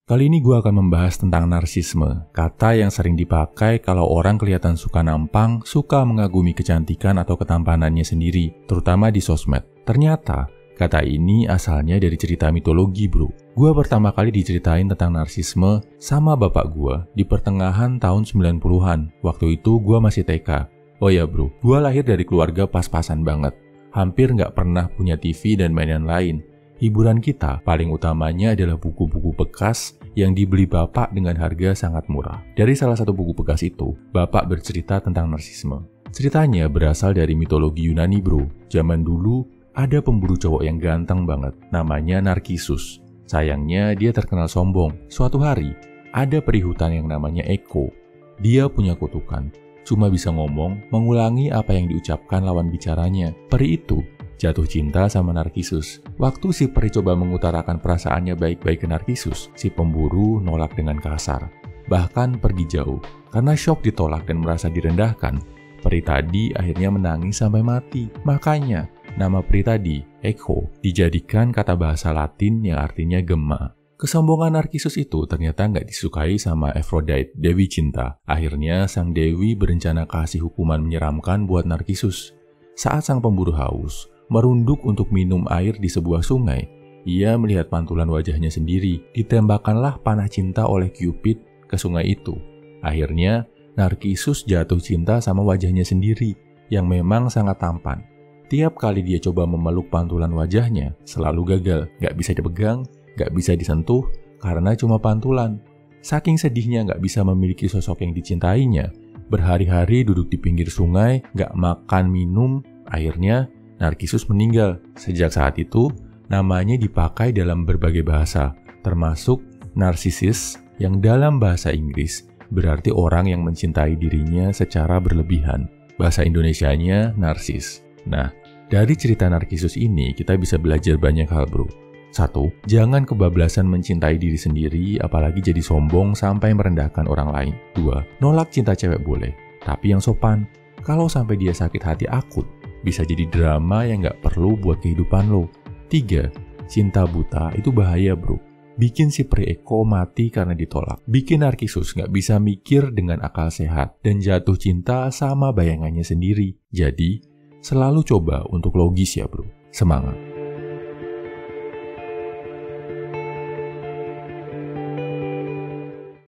Kali ini gue akan membahas tentang narsisme, kata yang sering dipakai kalau orang kelihatan suka nampang, suka mengagumi kecantikan atau ketampanannya sendiri, terutama di sosmed. Ternyata, kata ini asalnya dari cerita mitologi, bro. Gue pertama kali diceritain tentang narsisme sama bapak gue di pertengahan tahun 90-an. Waktu itu gue masih TK. Oh ya bro, gue lahir dari keluarga pas-pasan banget. Hampir nggak pernah punya TV dan mainan lain. Hiburan kita paling utamanya adalah buku-buku bekas yang dibeli bapak dengan harga sangat murah. Dari salah satu buku bekas itu, bapak bercerita tentang narsisme. Ceritanya berasal dari mitologi Yunani, bro. Zaman dulu, ada pemburu cowok yang ganteng banget, namanya Narkisus. Sayangnya, dia terkenal sombong. Suatu hari, ada peri hutan yang namanya Echo. Dia punya kutukan, cuma bisa ngomong, mengulangi apa yang diucapkan lawan bicaranya. Peri itu jatuh cinta sama Narkisus. Waktu si peri coba mengutarakan perasaannya baik-baik ke Narkisus, si pemburu nolak dengan kasar. Bahkan pergi jauh. Karena syok ditolak dan merasa direndahkan, peri tadi akhirnya menangis sampai mati. Makanya, nama peri tadi, Echo, dijadikan kata bahasa Latin yang artinya gema. Kesombongan Narkisus itu ternyata nggak disukai sama Aphrodite, Dewi Cinta. Akhirnya, sang Dewi berencana kasih hukuman menyeramkan buat Narkisus. Saat sang pemburu haus, merunduk untuk minum air di sebuah sungai, ia melihat pantulan wajahnya sendiri. Ditembakkanlah panah cinta oleh Cupid ke sungai itu. Akhirnya, Narkisus jatuh cinta sama wajahnya sendiri, yang memang sangat tampan. Tiap kali dia coba memeluk pantulan wajahnya, selalu gagal. Gak bisa dipegang, gak bisa disentuh, karena cuma pantulan. Saking sedihnya gak bisa memiliki sosok yang dicintainya, berhari-hari duduk di pinggir sungai, gak makan minum, akhirnya Narkisus meninggal. Sejak saat itu, namanya dipakai dalam berbagai bahasa, termasuk narsisis yang dalam bahasa Inggris berarti orang yang mencintai dirinya secara berlebihan. Bahasa Indonesianya narsis. Nah, dari cerita Narkisus ini kita bisa belajar banyak hal, bro. 1. Jangan kebablasan mencintai diri sendiri, apalagi jadi sombong sampai merendahkan orang lain. 2. Nolak cinta cewek boleh, tapi yang sopan. Kalau sampai dia sakit hati akut, bisa jadi drama yang gak perlu buat kehidupan lo. 3. Cinta buta itu bahaya, bro. Bikin si peri Echo mati karena ditolak. Bikin Narkisus gak bisa mikir dengan akal sehat dan jatuh cinta sama bayangannya sendiri. Jadi, selalu coba untuk logis ya, bro. Semangat!